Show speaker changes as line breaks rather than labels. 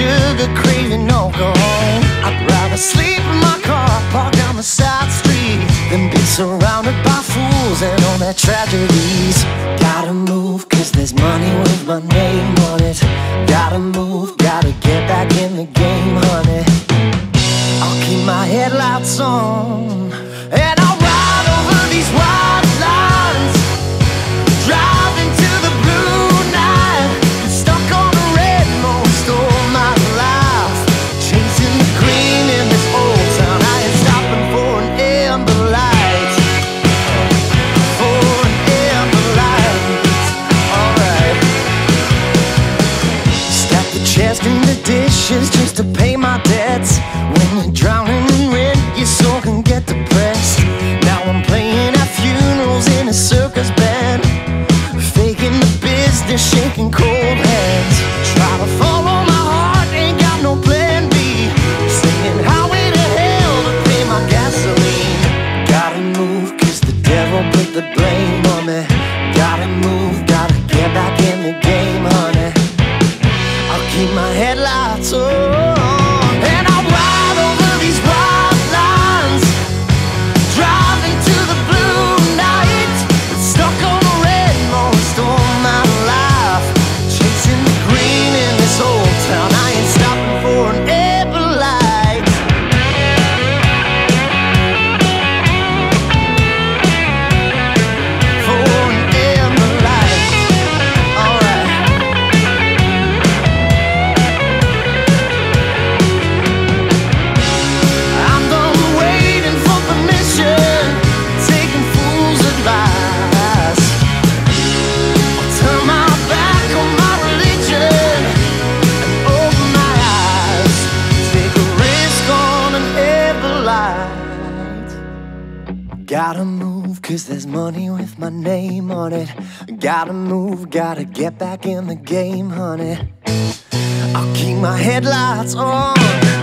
sugar, craving alcohol. I'd rather sleep in my car, park down the side street, than be surrounded by fools and all their tragedies. Gotta move, cause there's money with my name on it. Gotta move, gotta get back in the game, honey. I'll keep my headlights on, and I'll ride over these wild lines, drive into the blue night, stuck on a red most all my life, chasing the green in this old town. I ain't stopping for an amber light, for an amber light. Alright. Stack the chairs, clean the dishes, just to pay my debts. When you're drowning in rent, your soul can get depressed. Now I'm playing at funerals in a circus band, faking the business, shaking cold hands. Try to follow my heart, ain't got no plan B, singing highway to hell to pay my gasoline. Gotta move, cause the devil put the blame on me. Gotta move, gotta get back in the game, honey. I'll keep my headlights on, and I'll ride over these wild lines, drive into the blue night, stuck on a red most all my life, chasing the green in this old town. I ain't stopping for an amber light, for an amber light. Alright. I'm done waiting for permission, taking fool's advice. I'll turn my back on my religion and open my eyes, take a risk on an amber light. Gotta move, cause there's money with my name on it. Gotta move, gotta get back in the game, honey. I'll keep my headlights on,